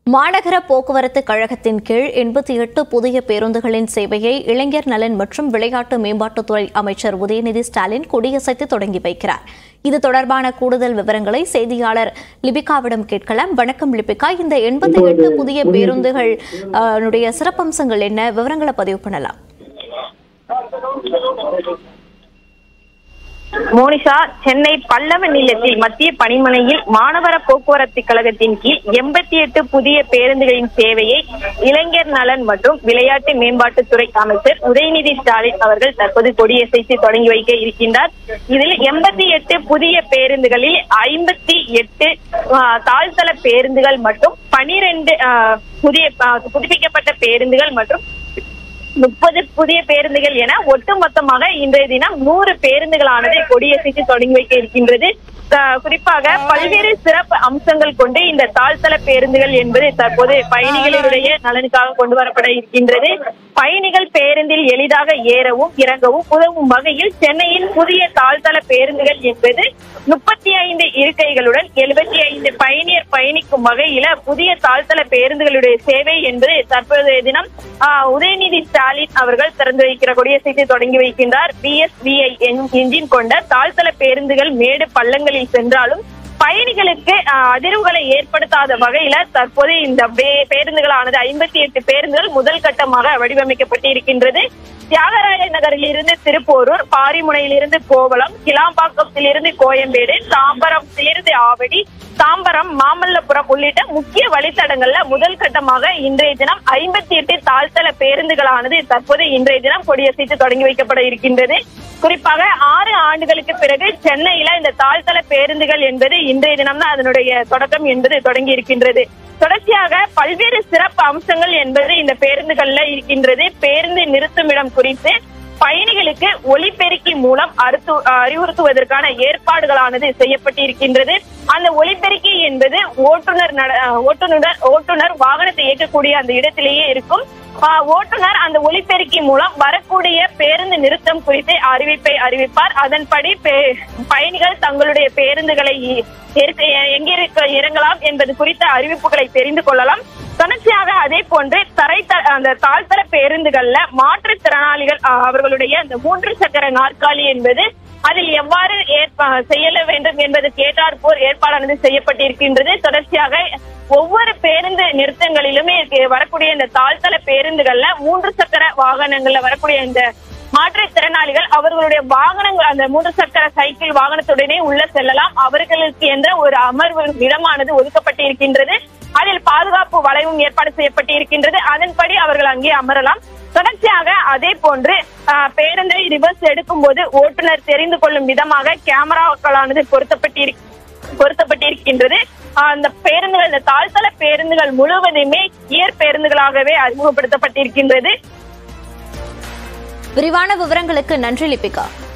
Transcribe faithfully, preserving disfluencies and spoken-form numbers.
மாநகர போக்குவரத்து கழகத்தின் கீழ் எண்பத்தி எட்டு புதிய பேருந்துகளின் சேவையை இளைஞர் நலன் மற்றும் விளையாட்டு மேம்பாட்டுத்துறை அமைச்சர் உதயநிதி ஸ்டாலின் கொடியசைத்து தொடங்கி வைக்கிறார். இது தொடர்பான கூடுதல் விவரங்களை செய்தியாளர் லிபிகாவிடம் கேட்கலாம். வணக்கம் லிபிகா, இந்த எண்பத்தி எட்டு புதிய பேருந்துகள் சிறப்பம்சங்கள் என்ன, விவரங்களை பதிவு பண்ணலாம். மோனிஷா, சென்னை பல்லவ நிலையத்தில் மத்திய பணிமனையில் மாநகர போக்குவரத்து கழகத்தின் கீழ் எண்பத்தி எட்டு புதிய பேருந்துகளின் சேவையை இளைஞர் நலன் மற்றும் விளையாட்டு மேம்பாட்டுத்துறை அமைச்சர் உதயநிதி ஸ்டாலின் அவர்கள் தற்போது கொடியசைத்து தொடங்கி வைக்க இருக்கின்றார். இதில் எண்பத்தி எட்டு புதிய பேருந்துகளில் ஐம்பத்தி எட்டு தாழ்தள பேருந்துகள் மற்றும் பனிரெண்டு புதிய புதுப்பிக்கப்பட்ட பேருந்துகள் மற்றும் முப்பது புதிய பேருந்துகள் என ஒட்டுமொத்தமாக இன்றைய தினம் நூறு பேருந்துகளானது கொடியசைத்து தொடங்கி வைக்க இருக்கின்றது. குறிப்பாக பல்வேறு சிறப்பு அம்சங்கள் கொண்டு இந்த தாழ்தள பேருந்துகள் என்பது தற்போது பயணிகளுடைய நலனுக்காக கொண்டு வரப்பட இருக்கின்றது. பயணிகள் பேருந்தில் எளிதாக ஏறவும் இறங்கவும் உதவும் வகையில் சென்னையின் புதிய தாழ்தள பேருந்துகள் என்பது முப்பத்தி ஐந்து இருக்கைகளுடன் எழுபத்தி ஐந்து பயணியர் பயணிக்கும் வகையில புதிய தாழ்தள பேருந்துகளுடைய சேவை என்பது தற்போதைய தினம் உதயநிதி ஸ்டாலின் அவர்கள் திறந்து வைக்கிற கொடியசைத்து தொடங்கி வைக்கின்றார். B S V I engine கொண்ட தாழ்தள பேருந்துகள் மேடு பள்ளங்களில் சென்றாலும் பயணிகளுக்கு அதிர்வுகளை ஏற்படுத்தாத வகையில தற்போது இந்த பேருந்துகளானது ஐம்பத்தி எட்டு பேருந்துகள் முதல் கட்டமாக வடிவமைக்கப்பட்டு இருக்கின்றது. தியாகராய நகரில் இருந்து திருப்போரூர், பாரிமுனையில் இருந்து கோவளம், கிளாம்பாக்கத்தில் இருந்து கோயம்பேடு, தாம்பரத்தில் இருந்து ஆவடி, தாம்பரம், மாமல்லபுரம் உள்ளிட்ட முக்கிய வழித்தடங்கள்ல முதல் கட்டமாக இன்றைய தினம் ஐம்பத்தி எட்டு தாழ்தள பேருந்துகளானது தற்போது இன்றைய தினம் கொடியசைத்து தொடங்கி வைக்கப்பட இருக்கின்றது. குறிப்பாக ஆறு ஆண்டுகளுக்கு பிறகு சென்னையில இந்த தாழ்தள பேருந்துகள் என்பது இன்றைய தினம் தான் அதனுடைய தொடக்கம் என்பது தொடங்கி இருக்கின்றது. தொடர்ச்சியாக பல்வேறு சிறப்பு அம்சங்கள் என்பது இந்த பேருந்துகள்ல இருக்கின்றது. பேருந்து நிறுத்துமிடம் குறித்து பயணிகளுக்கு ஒலிபெருக்கி மூலம் அறுத்து அறிவுறுத்துவதற்கான ஏற்பாடுகளானது செய்யப்பட்டிருக்கின்றது. அந்த ஒலிபெருக்கி என்பது ஓட்டுநர் ஓட்டுநர் ஓட்டுநர் வாகனத்தை இயக்கக்கூடிய அந்த இடத்திலேயே இருக்கும். ஓட்டுநர் அந்த ஒலிபெருக்கி மூலம் வரக்கூடிய பேருந்து நிறுத்தம் குறித்து அறிவிப்பை அறிவிப்பார். அதன்படி பயணிகள் தங்களுடைய பேருந்துகளை எங்கே இறங்கலாம் என்பது குறித்த அறிவிப்புகளை தெரிந்து கொள்ளலாம். தொடர்ச்சியாக அதே போன்று தரை அந்த தாழ்தள பேருந்துகள்ல மாற்றுத்திறனாளிகள் அவர்களுடைய அந்த மூன்று சக்கர நாற்காலி என்பது அதில் எவ்வாறு செய்ய வேண்டும் என்பது கேட்டாற்போர் ஏற்பாடானது செய்யப்பட்டிருக்கின்றது. தொடர்ச்சியாக ஒவ்வொரு பேருந்து நிறுத்தங்களிலுமே வரக்கூடிய இந்த தாழ்தள பேருந்துகள்ல மூன்று சக்கர வாகனங்கள்ல வரக்கூடிய இந்த மாற்றுத்திறனாளிகள் அவர்களுடைய வாகனங்கள் அந்த மூன்று சக்கர சைக்கிள் வாகனத்துடனே உள்ள செல்லலாம். அவர்களுக்கு என்ற ஒரு அமர்வு இடமானது ஒதுக்கப்பட்டிருக்கின்றது. அதில் பாதுகாப்பு வளைவும் ஏற்பாடு செய்யப்பட்டு இருக்கின்றது. அதன்படி அவர்கள் அங்கே அமரலாம். தொடர்ச்சியாக அதே போன்று பேருந்தை ரிவர்ஸ் எடுக்கும் போது ஓட்டுநர் தெரிந்து கொள்ளும் விதமாக கேமராக்களானது பொருத்தப்பட்டிரு பொருத்தப்பட்டிருக்கின்றது. அந்த பேருந்துகள் இந்த தாழ்தள பேருந்துகள் முழுவதுமே கியர் பேருந்துகளாகவே அறிமுகப்படுத்தப்பட்டிருக்கின்றது. விரிவான விவரங்களுக்கு நன்றி லிபிகா.